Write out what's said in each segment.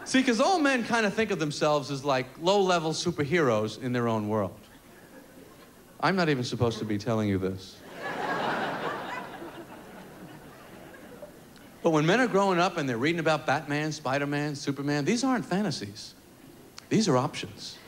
See, because all men kind of think of themselves as like low-level superheroes in their own world. I'm not even supposed to be telling you this. But when men are growing up and they're reading about Batman, Spider-Man, Superman, these aren't fantasies. These are options.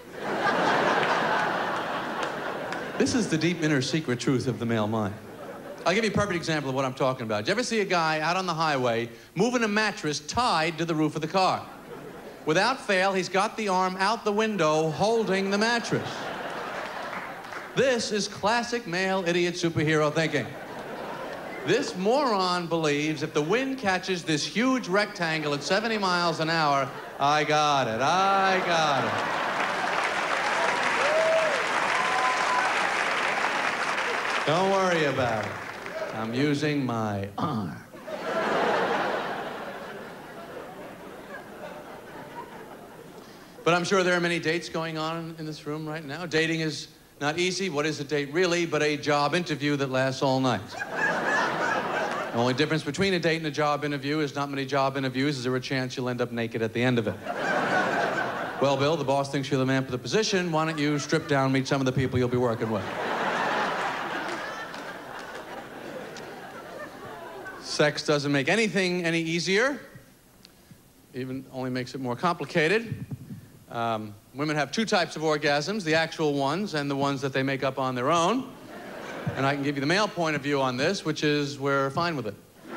This is the deep inner secret truth of the male mind. I'll give you a perfect example of what I'm talking about. Did you ever see a guy out on the highway moving a mattress tied to the roof of the car? Without fail, he's got the arm out the window holding the mattress. This is classic male idiot superhero thinking. This moron believes if the wind catches this huge rectangle at 70 miles an hour, I got it, I got it. Don't worry about it. I'm using my arm. But I'm sure there are many dates going on in this room right now. Dating is not easy. What is a date really but a job interview that lasts all night? The only difference between a date and a job interview is not many job interviews. Is there a chance you'll end up naked at the end of it? Well, Bill, the boss thinks you're the man for the position. Why don't you strip down, meet some of the people you'll be working with? Sex doesn't make anything any easier. Even only makes it more complicated. Women have two types of orgasms, the actual ones and the ones that they make up on their own. And I can give you the male point of view on this, which is we're fine with it.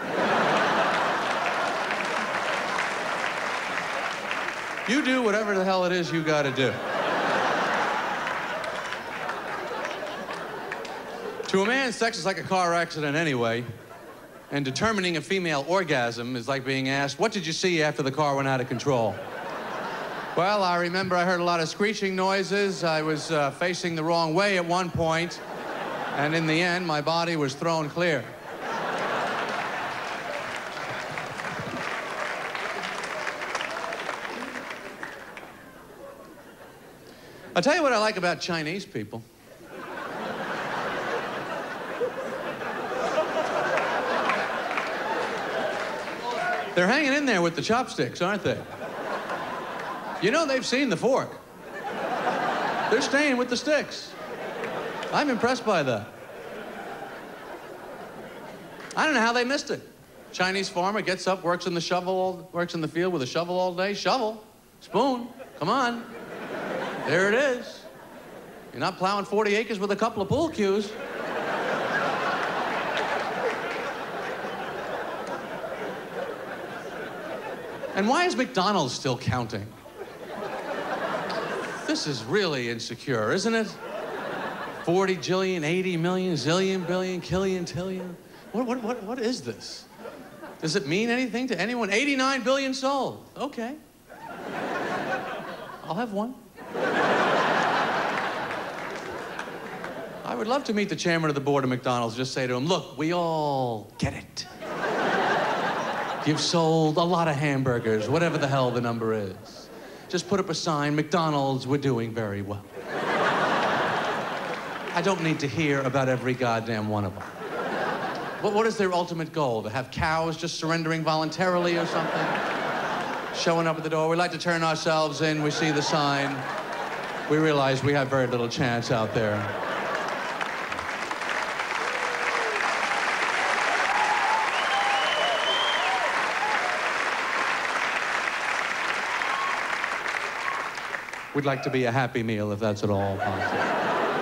You do whatever the hell it is you gotta do. To a man, sex is like a car accident anyway, and determining a female orgasm is like being asked, what did you see after the car went out of control? Well, I remember I heard a lot of screeching noises. I was facing the wrong way at one point, and in the end, my body was thrown clear. I'll tell you what I like about Chinese people. They're hanging in there with the chopsticks, aren't they? You know they've seen the fork. They're staying with the sticks. I'm impressed by that. I don't know how they missed it. Chinese farmer gets up, works in the field with a shovel all day. Shovel, spoon, come on. There it is. You're not plowing 40 acres with a couple of pool cues. And why is McDonald's still counting? This is really insecure, isn't it? 40 jillion, 80 million, zillion, billion, killion, tillion. What is this? Does it mean anything to anyone? 89 billion sold. Okay. I'll have one. I would love to meet the chairman of the board of McDonald's, just say to him, look, we all get it. You've sold a lot of hamburgers, whatever the hell the number is. Just put up a sign, McDonald's, we're doing very well. I don't need to hear about every goddamn one of them. What is their ultimate goal? To have cows just surrendering voluntarily or something? Showing up at the door, we like to turn ourselves in, we see the sign. We realize we have very little chance out there. We'd like to be a Happy Meal if that's at all possible.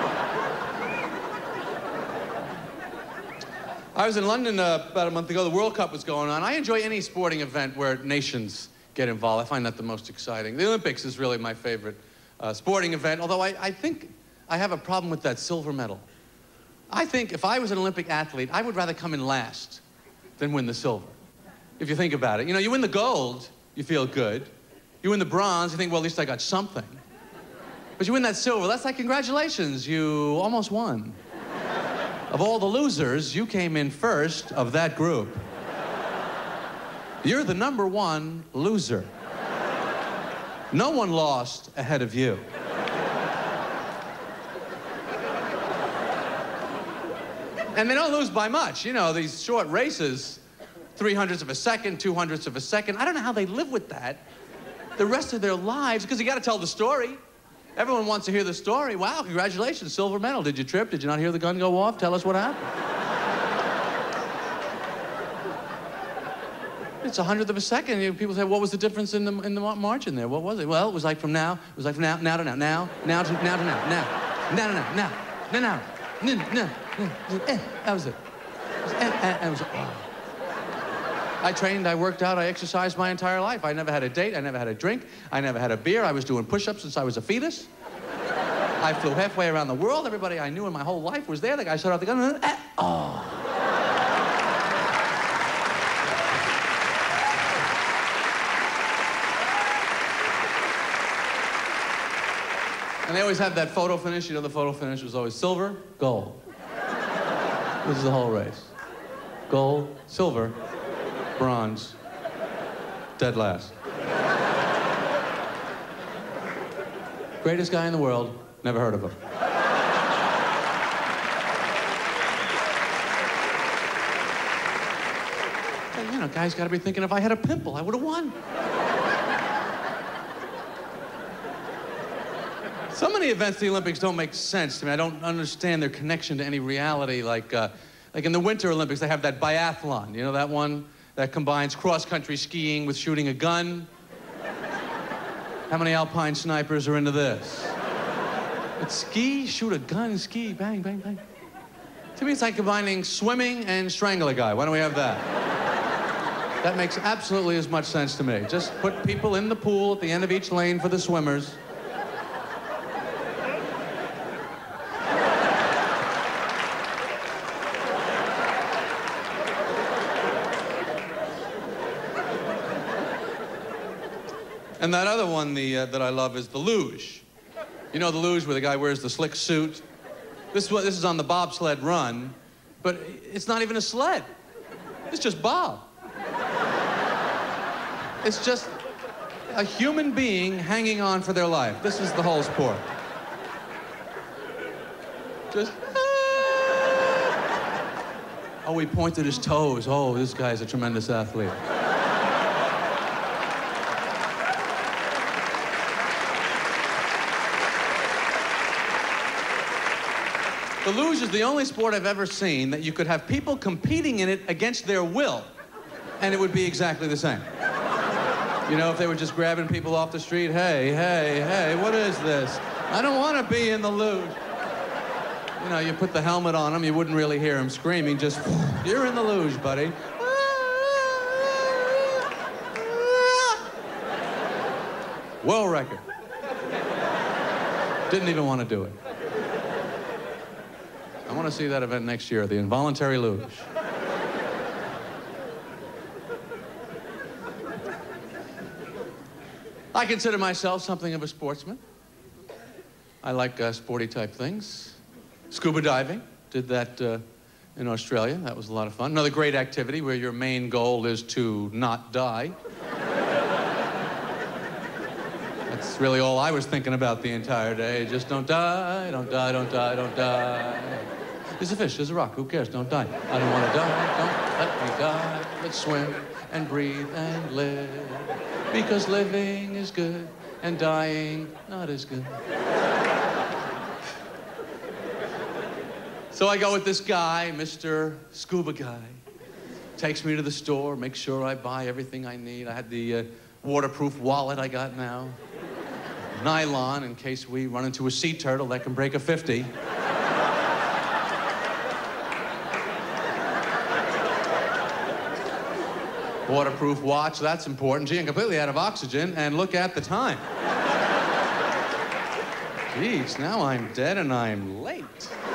I was in London about a month ago. The World Cup was going on. I enjoy any sporting event where nations get involved. I find that the most exciting. The Olympics is really my favorite sporting event, although I think I have a problem with that silver medal. I think if I was an Olympic athlete, I would rather come in last than win the silver. If you think about it. You know, you win the gold, you feel good. You win the bronze, you think, well, at least I got something. But you win that silver, that's like, congratulations, you almost won. Of all the losers, you came in first of that group. You're the #1 loser. No one lost ahead of you. And they don't lose by much. You know, these short races, 300ths of a second, 200ths of a second. I don't know how they live with that. the rest of their lives, because you got to tell the story. Everyone wants to hear the story. Wow, congratulations, silver medal. Did you trip? Did you not hear the gun go off? Tell us what happened. It's 100th of a second. People say, what was the difference in the margin there? What was it? Well, it was like from now to now, now to now, now to now, now. That was it. That was it. I trained, I worked out, I exercised my entire life. I never had a date, I never had a drink, I never had a beer. I was doing push-ups since I was a fetus. I flew halfway around the world. Everybody I knew in my whole life was there. The guy shot out the gun, oh. And they always had that photo finish. You know, the photo finish was always silver, gold. This is the whole race. Gold, silver, bronze, dead last. Greatest guy in the world, never heard of him. And, you know, guys got to be thinking, if I had a pimple, I would have won. So many events in the Olympics don't make sense to me. I don't understand their connection to any reality. Like in the Winter Olympics, they have that biathlon. You know that one that combines cross-country skiing with shooting a gun? How many alpine snipers are into this? It's ski, shoot a gun, ski, bang, bang, bang. To me, it's like combining swimming and strangle a guy. Why don't we have that? That makes absolutely as much sense to me. Just put people in the pool at the end of each lane for the swimmers. And that other one that I love is the luge. You know the luge where the guy wears the slick suit? This is on the bobsled run, but it's not even a sled. It's just bob. It's just a human being hanging on for their life. This is the whole sport. Just, oh, he pointed his toes. Oh, this guy's a tremendous athlete. The luge is the only sport I've ever seen that you could have people competing in it against their will, and it would be exactly the same. You know, if they were just grabbing people off the street, hey, hey, hey, what is this? I don't want to be in the luge. You know, you put the helmet on them, you wouldn't really hear them screaming, just, you're in the luge, buddy. World record. Didn't even want to do it. I want to see that event next year, the involuntary luge. I consider myself something of a sportsman. I like sporty type things. Scuba diving, did that in Australia. That was a lot of fun. Another great activity where your main goal is to not die. That's really all I was thinking about the entire day. Just don't die, don't die, don't die, don't die. There's a fish, there's a rock, who cares? Don't die. I don't want to die, don't let me die. Let's swim and breathe and live. Because living is good and dying not as good. So I go with this guy, Mr. Scuba Guy. Takes me to the store, makes sure I buy everything I need. I had the waterproof wallet I got now. Nylon in case we run into a sea turtle that can break a 50. Waterproof watch, that's important. Gee, I'm completely out of oxygen, and look at the time. Geez, now I'm dead and I'm late.